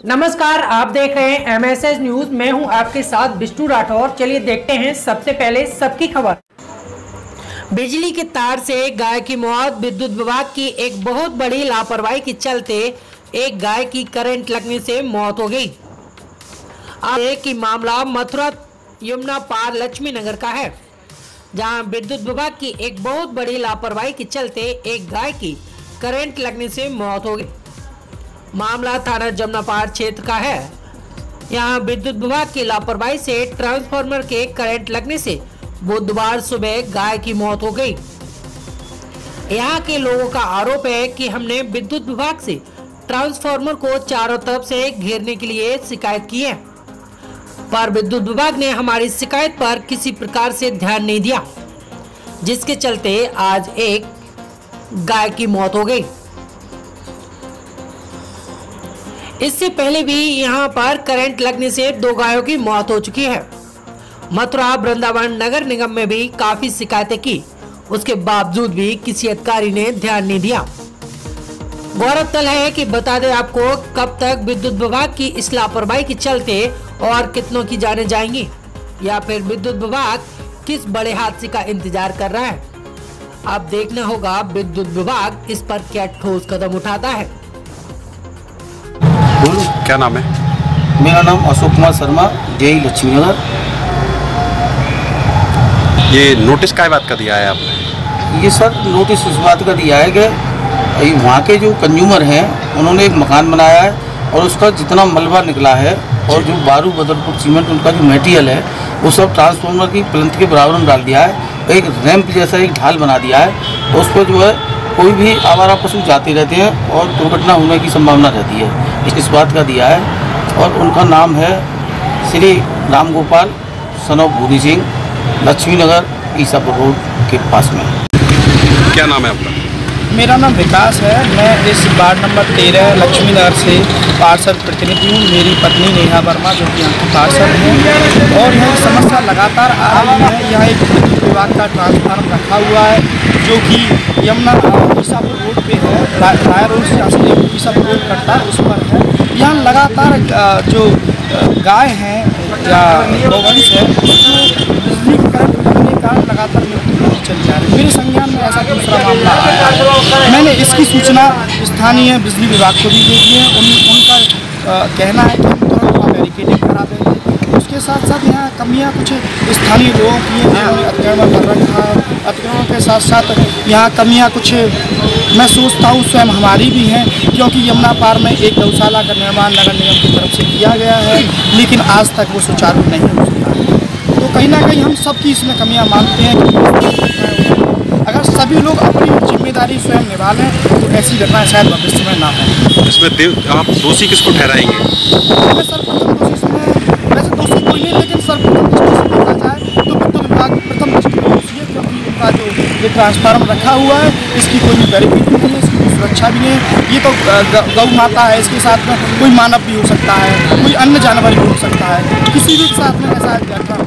नमस्कार, आप देख रहे हैं MSS न्यूज। मैं हूं आपके साथ विष्णु राठौर। चलिए देखते हैं सबसे पहले सबकी खबर। बिजली के तार से गाय की मौत। विद्युत विभाग की एक बहुत बड़ी लापरवाही के चलते एक गाय की करंट लगने से मौत हो गई। एक ही मामला मथुरा यमुना पार लक्ष्मी नगर का है, जहां विद्युत विभाग की एक बहुत बड़ी लापरवाही के चलते एक गाय की करंट लगने से मौत हो गई। मामला थाना जमुनापार क्षेत्र का है। यहां विद्युत विभाग की लापरवाही से ट्रांसफार्मर के करंट लगने से बुधवार सुबह गाय की मौत हो गई। यहां के लोगों का आरोप है कि हमने विद्युत विभाग से ट्रांसफार्मर को चारों तरफ से घेरने के लिए शिकायत की है, पर विद्युत विभाग ने हमारी शिकायत पर किसी प्रकार से ध्यान नहीं दिया, जिसके चलते आज एक गाय की मौत हो गई। इससे पहले भी यहां पर करंट लगने से 2 गायों की मौत हो चुकी है। मथुरा वृंदावन नगर निगम में भी काफी शिकायतें की, उसके बावजूद भी किसी अधिकारी ने ध्यान नहीं दिया। गौरतलब है कि बता दें आपको, कब तक विद्युत विभाग की इस लापरवाही के चलते और कितनों की जाने जाएंगी, या फिर विद्युत विभाग किस बड़े हादसे का इंतजार कर रहा है। अब देखना होगा विद्युत विभाग इस पर क्या ठोस कदम उठाता है। क्या नाम है? मेरा नाम अशोक कुमार शर्मा, जेई लक्ष्मी नगर। ये नोटिस काय बात का दिया है आपने? ये सर नोटिस इस बात का दिया है कि वहाँ के जो कंज्यूमर हैं उन्होंने एक मकान बनाया है और उसका जितना मलबा निकला है और जो बारू बदरपुर सीमेंट उनका जो मटेरियल है वो सब ट्रांसफार्मर की प्लंथ के बराबर में डाल दिया है। एक रैंप जैसा एक ढाल बना दिया है, तो उस पर जो है कोई भी आवारा पशु जाते रहते हैं और दुर्घटना होने की संभावना रहती है। इस बात का दिया है और उनका नाम है Shri Ram Gopal son of Bhuri Singh, Lakshmi Nagar Isapur road के पास में। क्या नाम है आपका? मेरा नाम विकास है। मैं इस वार्ड नंबर 13 लक्ष्मी नगर से पार्षद प्रतिनिधि हूँ। मेरी पत्नी नेहा वर्मा जो कि यहाँ की पार्षद है, और यह समस्या लगातार आ रही है। यहाँ एक विद्युत विभाग का ट्रांसफार्मर रखा हुआ है जो कि यमुना ईसापुर रोड पे है। राय रोड से असली ईसापुर रोड कटता है, उस पर है। यहाँ लगातार जो गाय हैं या गौवंश है उसको बिजली करंट लगने के कारण लगातार मृत्यु चल जा रही है। मेरे संज्ञान में ऐसा दूसरा मामला आया है। मैंने इसकी सूचना स्थानीय बिजली विभाग को भी दे दी है। उनका कहना है कि हम तुरंत वहाँ बैरिकेडिंग करा देंगे। उसके साथ साथ यहाँ कमियाँ कुछ स्थानीय लोगों की हैं जिन्होंने अतिक्रमण कर रखा है। अतिक्रमण के साथ साथ यहाँ कमियाँ कुछ मैं सोचता हूँ स्वयं हमारी भी हैं, क्योंकि यमुना पार में एक गौशाला का निर्माण नगर निगम की तरफ से किया गया है, लेकिन आज तक वो सुचारू नहीं हो सका है। तो कहीं ना कहीं हम सबकी इसमें कमियां मानते हैं कि अगर सभी लोग अपनी जिम्मेदारी स्वयं निभा लें तो ऐसी घटनाएं शायद भविष्य में ना हो। इसमें आप दोषी किसको ठहराएंगे? मैं सर्वप्रथम दोषी इसमें, वैसे दोषी कोई नहीं, लेकिन सर्वप्रथम दृष्टि से देखा जाए तो विद्युत विभाग प्रथम दृष्टि में दोषी है, क्योंकि उनका जो ये ट्रांसफार्मर रखा हुआ है इसकी कोई भी वेरिफिकेशन नहीं है, इसकी कोई सुरक्षा भी नहीं है। ये तो गौ माता है, इसके साथ में कोई मानव भी हो सकता है, कोई अन्य जानवर भी हो सकता है, किसी भी के साथ में ऐसा घटना